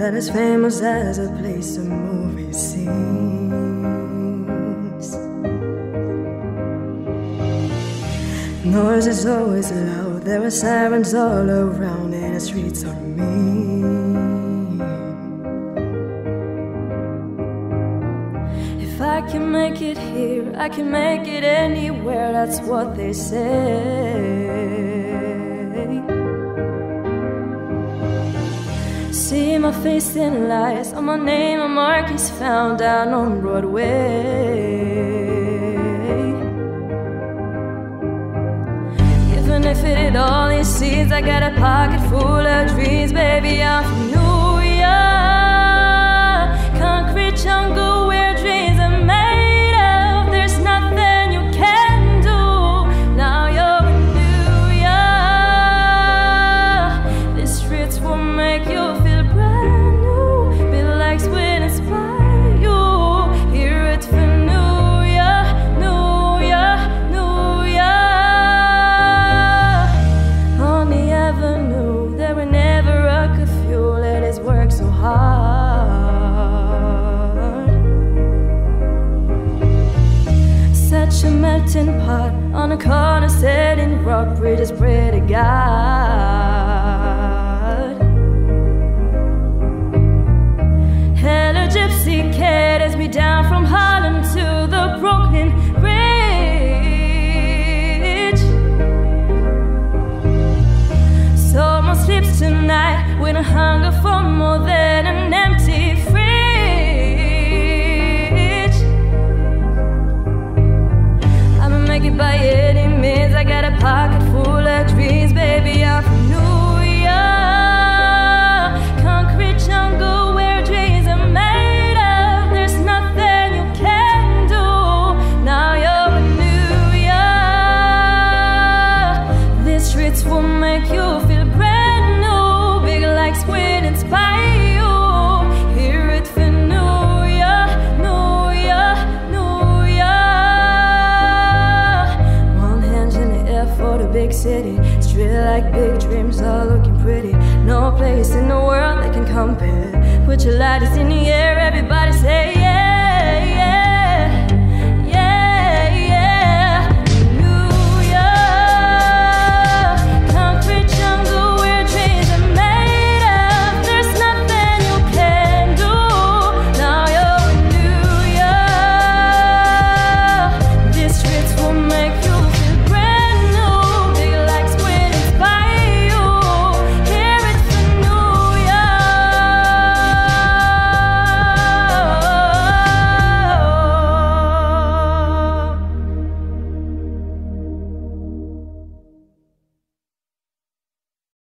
not as famous as a place a movie scenes. Noise is always loud, there are sirens all around, and the streets are mean. If I can make it here, I can make it anywhere, that's what they say. See my face in lights, on my name a mark is found down on Broadway. Even if it had all these seeds, I got a pocket full of dreams. Baby, I'm from New York, concrete jungle where dreams are made of. There's nothing you can do. Now you're in New York. These streets will make you feel brand new. Big lights will inspire you. Hear it for New York, New York, New York. On the avenue, there were never a curfew. Let us work so hard. Such a melting pot on a corner setting rock. Bridges pray to God. Hello, gypsy cat, as me down from Harlem to the Brooklyn Bridge. Someone sleeps tonight with a hunger for more than an empty fridge. I'ma make it by any means, I got a pocket full of dreams. Baby, I'm from New York, concrete jungle where dreams are made of. There's nothing you can do. Now you're in New York. These streets will make you feel brand new. Big lights will inspire you. Hear it for New York, New York, New York. One hand in the air for the big city. Straight like big dreams, all looking pretty. No place in the world that can compare. Put your lighters in the air, everybody say yeah, yeah.